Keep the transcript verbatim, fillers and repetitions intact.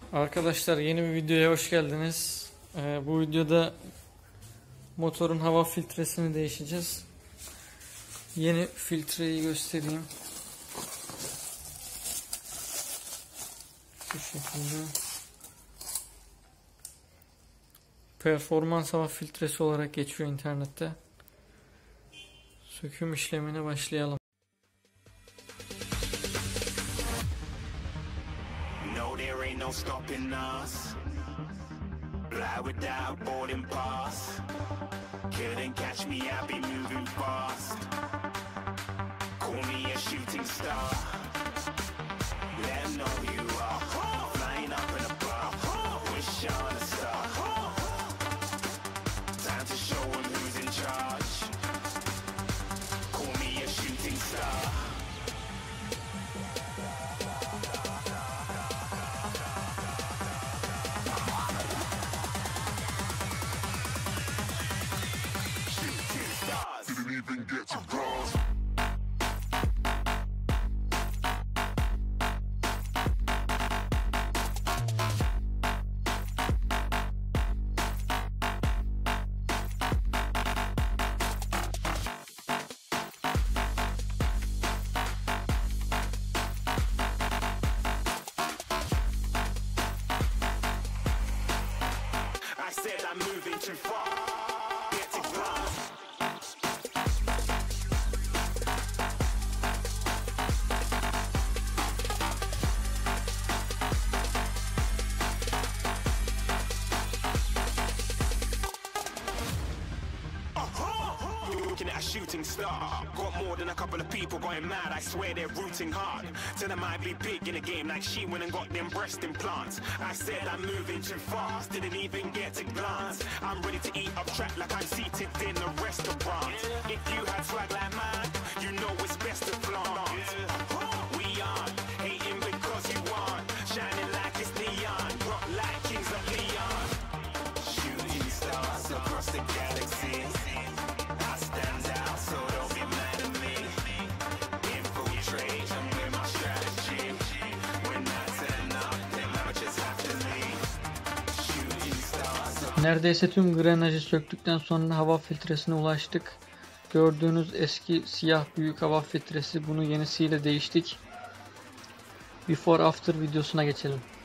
Arkadaşlar, yeni bir videoya hoş geldiniz. Ee, bu videoda motorun hava filtresini değişeceğiz. Yeni filtreyi göstereyim. Bu şekilde. Performans hava filtresi olarak geçiyor internette. Söküm işlemine başlayalım. No, there ain't no stopping us. Fly without boarding pass. Couldn't catch me, I'll be moving fast. Call me a shooting star. Let 'em know who you are. Flying up in a bar. Wish on a star. Time to show 'em who's in charge. Call me a shooting star. Didn't even get to cross. I said I'm moving too far. Get to glass. Looking at a shooting star. Got more than a couple of people going mad. I swear they're rooting hard. Tell them I'd be big in the game like she went and got them breast implants. I said I'm moving too fast, didn't even get to glance. I'm ready to eat up track like I'm seated in a restaurant. If you had swag like mine, you know it's best to flaunt. We aren't hating because you aren't shining like it's neon, rock like kings of Leon. Shooting stars across the galaxy. I stand out, so don't be mad at me. Infiltrate, I'm with my strategy. When I turn up, them amateurs have to leave. Shooting stars. Neredeyse tüm grenajı söktükten sonra hava filtresine ulaştık. Gördüğünüz eski siyah büyük hava filtresi, bunu yenisiyle değiştik. Before after videosuna geçelim.